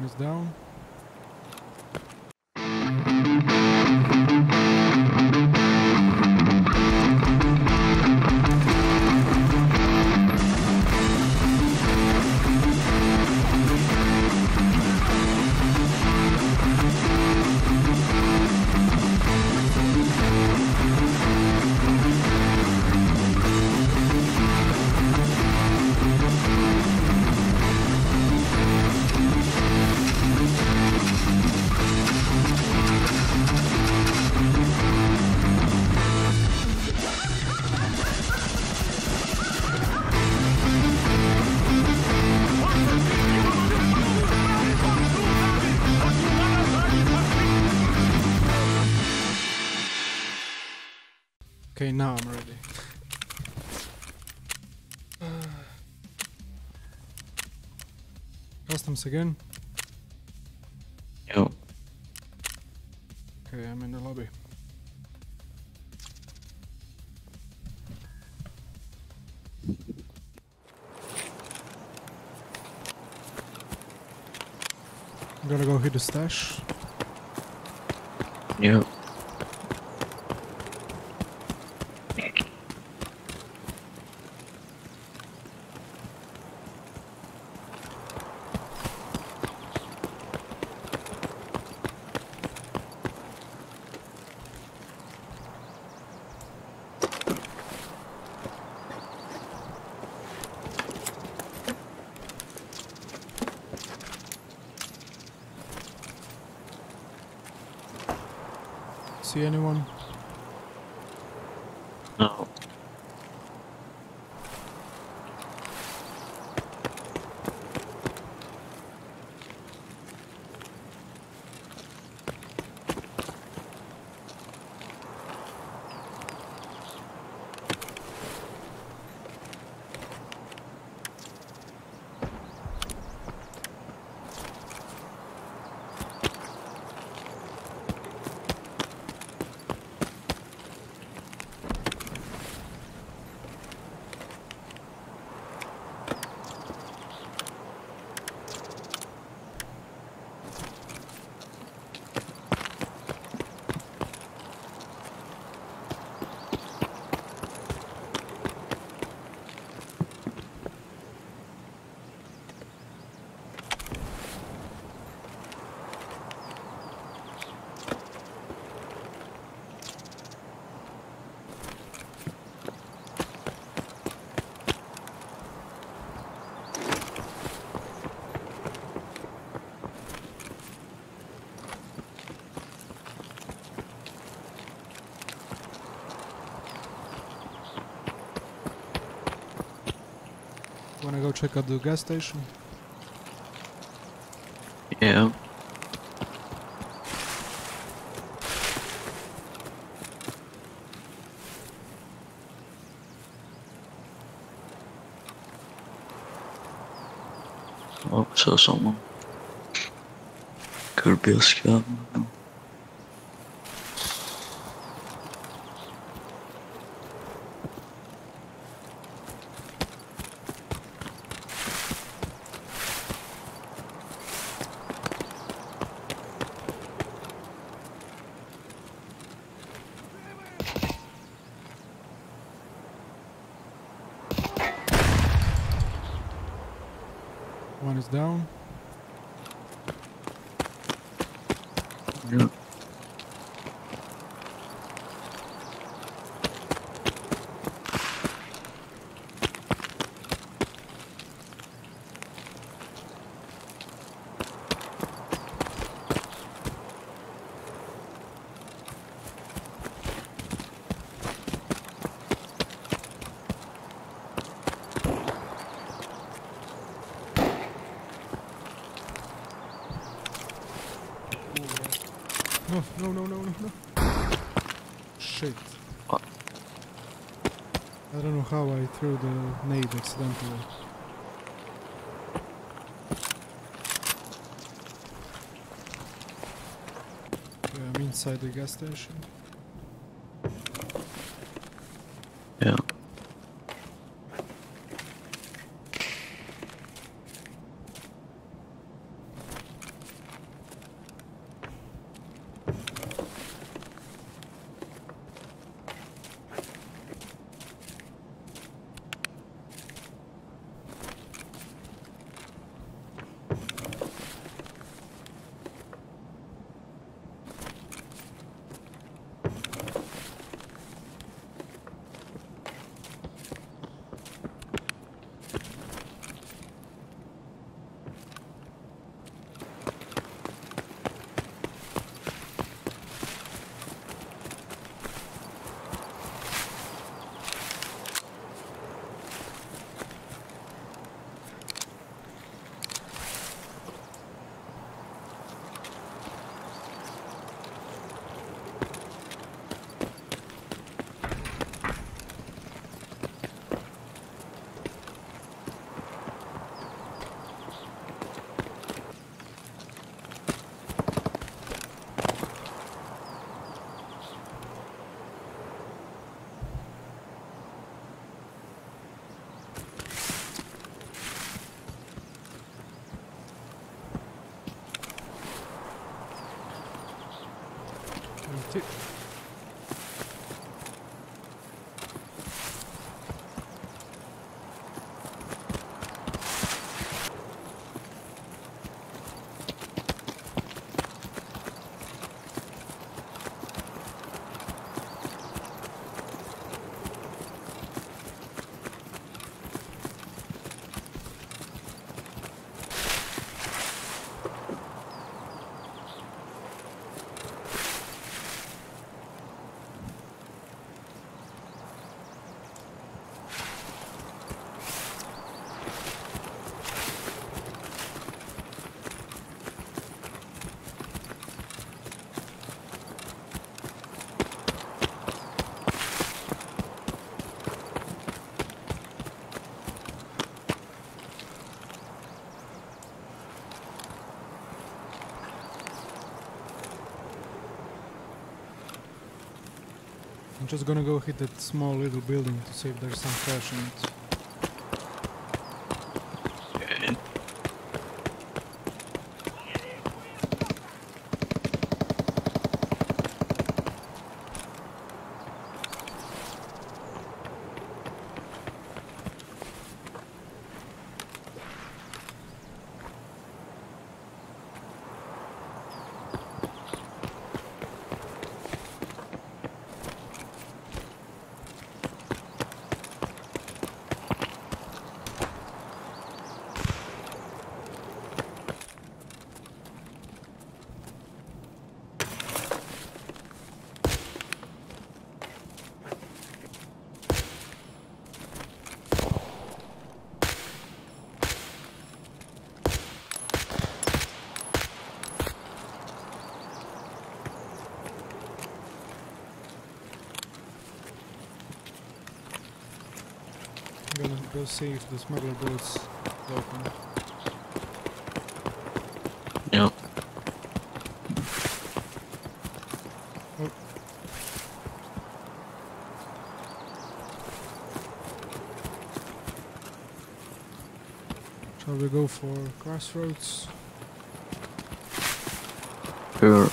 One is down. Okay, now I'm ready. Customs again. Yo. Okay, I'm in the lobby. I'm gonna go hit the stash. Yo. See anyone? No. Wanna go check out the gas station? Yeah. Oh, saw someone. Could be a scam. One is down. Yeah. No. Shit. What? I don't know how I threw the nade accidentally. Yeah, I'm inside the gas station. Yeah. I'm just gonna go hit that small little building to see if there's some cash in it. Okay. I'm gonna go see if the smuggler boat's open. Yep. Oh. Shall we go for crossroads? Sure.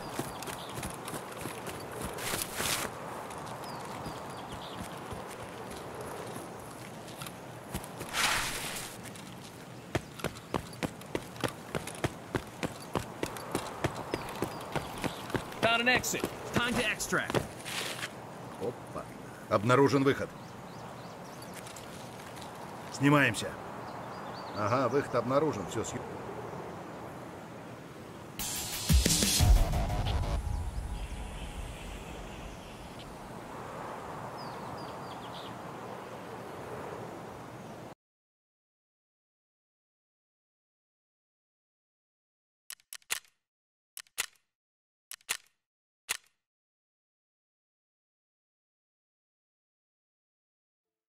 Found an exit. Time to extract. Опа. Обнаружен выход. Снимаемся. Ага, выход обнаружен. Все,